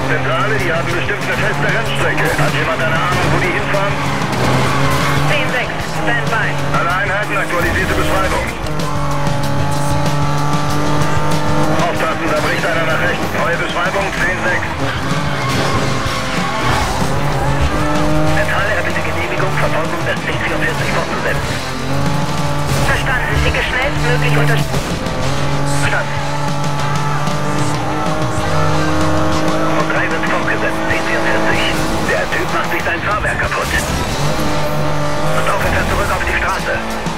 Zentrale, die haben bestimmt eine feste Rennstrecke. Hat jemand eine Ahnung, wo die hinfahren? 10-6, Standby. Alle Einheiten, aktualisierte Beschreibung. Aufpassen, da bricht einer nach rechts. Neue Beschreibung, 10-6. Zentrale, erbitte Genehmigung, Verfolgung des C-44 fortzusetzen. Verstanden, schicke schnellstmöglich Verstanden. Und 3 wird fortgesetzt, C-44. Der Typ macht sich sein Fahrwerk kaputt. Und auch er zurück auf die Straße.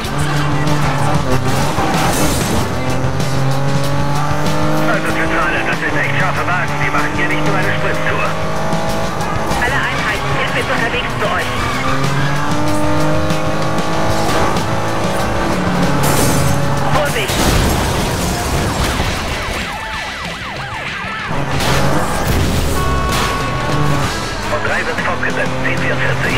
Also Zentrale, das sind echt scharfe Wagen. Die machen hier nicht nur eine Sprinttour. Alle Einheiten, jetzt ist unterwegs zu euch. Vorsicht! Und 3 wird fortgesetzt, C-44.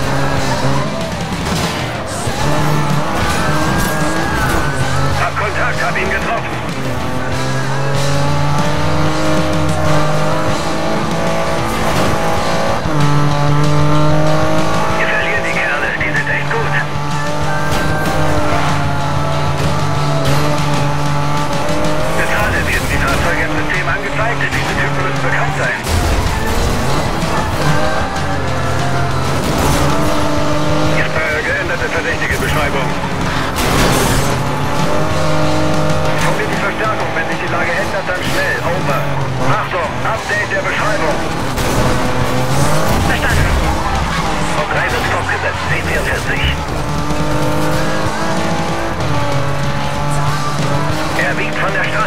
Hab Kontakt, hab ihn getroffen. Wir verlieren die Kerle, die sind echt gut. Zentrale, werden die Fahrzeuge im System angezeigt? Diese Typen müssen bekannt sein. Geänderte verdächtige Beschreibung. Von mir die Verstärkung. Wenn sich die Lage ändert, dann schnell. Over. Achtung, Update der Beschreibung. Verstanden. Und 3 wird fortgesetzt, C-44. Er wiegt von der Straße.